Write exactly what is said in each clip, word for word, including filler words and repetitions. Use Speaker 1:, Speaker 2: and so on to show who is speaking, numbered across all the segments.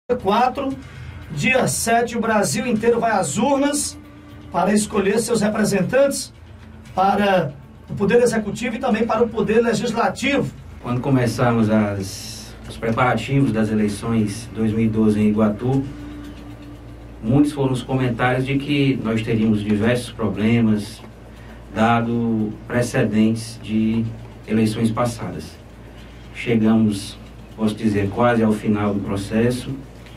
Speaker 1: quatro, dia sete, o Brasil inteiro vai às urnas para escolher seus representantes para o Poder Executivo e também para o Poder Legislativo.
Speaker 2: Quando começamos as, os preparativos das eleições dois mil e doze em Iguatu, muitos foram os comentários de que nós teríamos diversos problemas, dado precedentes de eleições passadas. Chegamos, posso dizer, quase ao final do processo,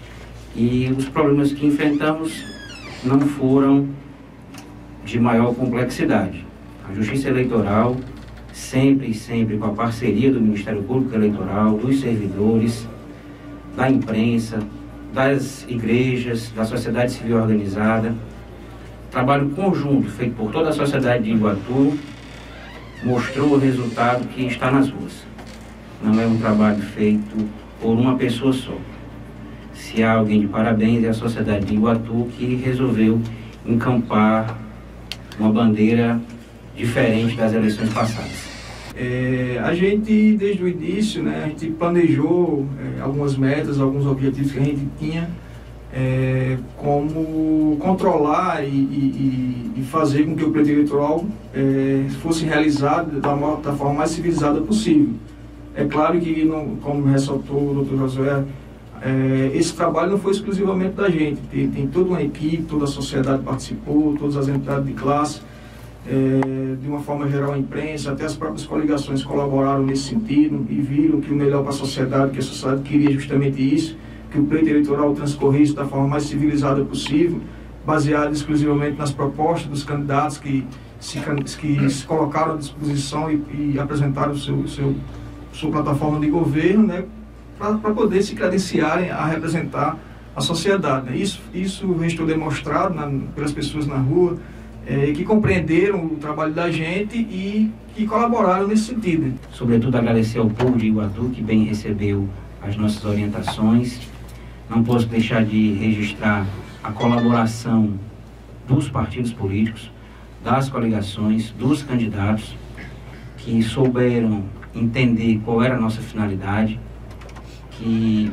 Speaker 2: e os problemas que enfrentamos não foram de maior complexidade. A Justiça Eleitoral, sempre e sempre com a parceria do Ministério Público Eleitoral, dos servidores, da imprensa, das igrejas, da sociedade civil organizada, trabalho conjunto feito por toda a sociedade de Iguatu, mostrou o resultado que está nas ruas. Não é um trabalho feito por uma pessoa só. Se há alguém de parabéns, é a sociedade de Iguatu, que resolveu encampar uma bandeira diferente das eleições passadas.
Speaker 3: É, a gente, desde o início, né, a gente planejou é, algumas metas, alguns objetivos que a gente tinha, é, como controlar e, e, e fazer com que o pleito eleitoral é, fosse realizado da, da forma mais civilizada possível. É claro que, não, como ressaltou o doutor Josué, é, esse trabalho não foi exclusivamente da gente, tem, tem toda uma equipe, toda a sociedade participou, todas as entidades de classe, é, de uma forma geral a imprensa, até as próprias coligações colaboraram nesse sentido e viram que o melhor para a sociedade, que a sociedade queria justamente isso, que o pleito eleitoral transcorresse da forma mais civilizada possível, baseado exclusivamente nas propostas dos candidatos que se, que se colocaram à disposição e, e apresentaram o seu, seu, sua plataforma de governo, né, para poder se credenciarem a representar a sociedade. Né. Isso, isso restou demonstrado na, pelas pessoas na rua, é, que compreenderam o trabalho da gente e que colaboraram nesse sentido.
Speaker 2: Sobretudo agradecer ao povo de Iguatu, que bem recebeu as nossas orientações. Não posso deixar de registrar a colaboração dos partidos políticos, das coligações, dos candidatos, que souberam entender qual era a nossa finalidade, que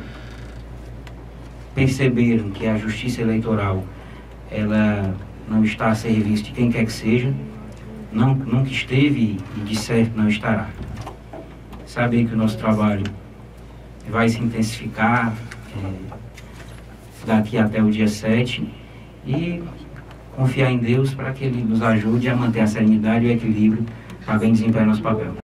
Speaker 2: perceberam que a Justiça Eleitoral ela não está a serviço de quem quer que seja, não, nunca esteve e de certo não estará. Saber que o nosso trabalho vai se intensificar é, daqui até o dia sete e confiar em Deus para que Ele nos ajude a manter a serenidade e o equilíbrio para bem desempenhar nosso papel.